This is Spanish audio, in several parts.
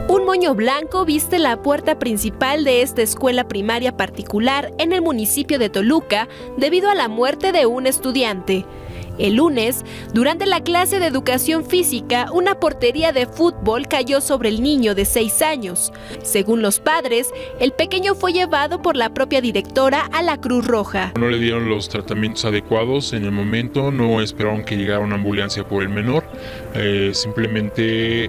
Un moño blanco viste la puerta principal de esta escuela primaria particular en el municipio de Toluca debido a la muerte de un estudiante. El lunes, durante la clase de educación física, una portería de fútbol cayó sobre el niño de 6 años. Según los padres, el pequeño fue llevado por la propia directora a la Cruz Roja. No le dieron los tratamientos adecuados en el momento, no esperaron que llegara una ambulancia por el menor, simplemente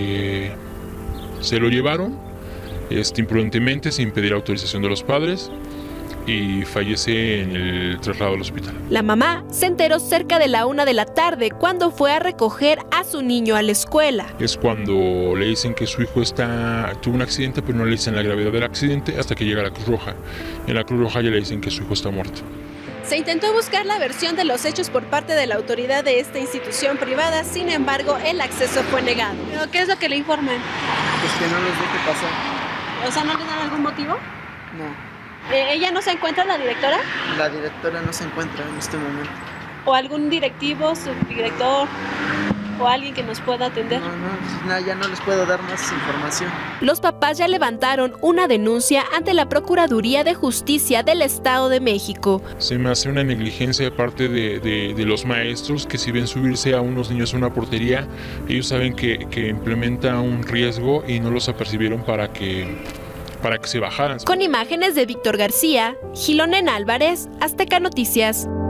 se lo llevaron imprudentemente, sin pedir autorización de los padres, y fallece en el traslado al hospital. La mamá se enteró cerca de la 1 de la tarde cuando fue a recoger a su niño a la escuela. Es cuando le dicen que su hijo tuvo un accidente, pero no le dicen la gravedad del accidente hasta que llega a la Cruz Roja. En la Cruz Roja ya le dicen que su hijo está muerto. Se intentó buscar la versión de los hechos por parte de la autoridad de esta institución privada, sin embargo, el acceso fue negado. ¿Pero qué es lo que le informan? Pues que no los deje pasar. O sea, ¿no les dan algún motivo? No. ¿Ella no se encuentra, la directora? La directora no se encuentra en este momento. ¿O algún directivo, subdirector o alguien que nos pueda atender? No, ya no les puedo dar más información. Los papás ya levantaron una denuncia ante la Procuraduría de Justicia del Estado de México. Se me hace una negligencia de parte de los maestros que si ven subirse a unos niños a una portería, ellos saben que implementa un riesgo y no los apercibieron para que se bajaran. Con imágenes de Víctor García, Gilonena Álvarez, Azteca Noticias.